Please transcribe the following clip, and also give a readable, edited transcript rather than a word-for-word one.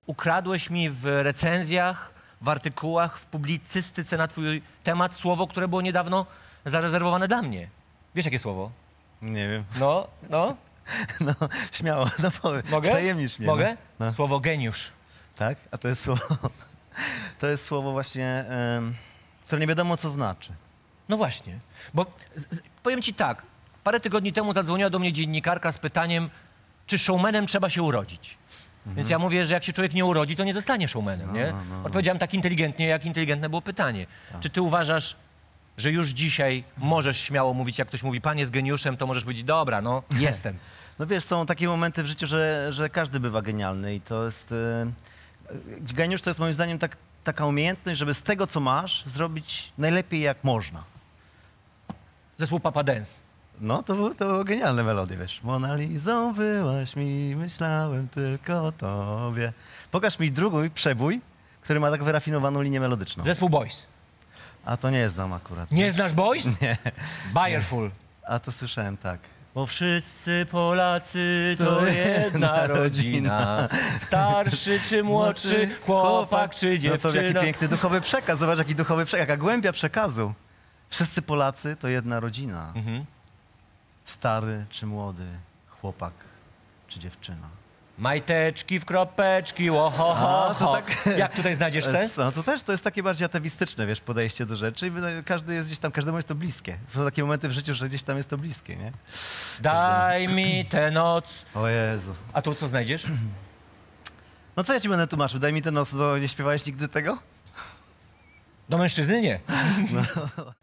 Ukradłeś mi w recenzjach, w artykułach, w publicystyce na twój temat słowo, które było niedawno zarezerwowane dla mnie. Wiesz, jakie słowo? Nie wiem. No. No, śmiało, no powiem. Mogę? Wtajemnicz mnie. Mogę? No. Słowo geniusz. Tak? A to jest słowo... To jest słowo właśnie, które nie wiadomo, co znaczy. No właśnie, bo powiem ci tak, parę tygodni temu zadzwoniła do mnie dziennikarka z pytaniem, czy showmanem trzeba się urodzić. Więc ja mówię, że jak się człowiek nie urodzi, to nie zostanie showmanem, nie? Odpowiedziałem tak inteligentnie, jak inteligentne było pytanie. Czy ty uważasz, że już dzisiaj możesz śmiało mówić, jak ktoś mówi, pan jest geniuszem, to możesz powiedzieć, dobra, no, jestem. No wiesz, są takie momenty w życiu, że każdy bywa genialny i to jest... Geniusz to jest moim zdaniem taka umiejętność, żeby z tego, co masz, zrobić najlepiej jak można. Zespół Papa Dance. No, to było genialne melodie, wiesz. Mona Lizą byłaś mi, myślałem tylko o tobie. Pokaż mi drugi przebój, który ma tak wyrafinowaną linię melodyczną. Zespół Boys. A to nie znam akurat. Nie znasz Boys? Nie. Bayerful. A to słyszałem, tak. Bo wszyscy Polacy to jedna rodzina. Starszy czy młodszy, chłopak czy dziewczyna. No to jaki piękny duchowy przekaz. Zobacz, jaki duchowy przekaz, jaka głębia przekazu. Wszyscy Polacy to jedna rodzina. Stary czy młody, chłopak czy dziewczyna. Majteczki w kropeczki, łohoho. A, to tak... Jak tutaj znajdziesz sens? No to też to jest takie bardziej atewistyczne, wiesz, podejście do rzeczy i każdy jest gdzieś tam, każdemu jest to bliskie. Są takie momenty w życiu, że gdzieś tam jest to bliskie, nie? Daj mi tę noc. O Jezu. A tu co znajdziesz? No co ja ci będę tłumaczył? Daj mi tę noc, nie śpiewałeś nigdy tego? Do mężczyzny nie. No.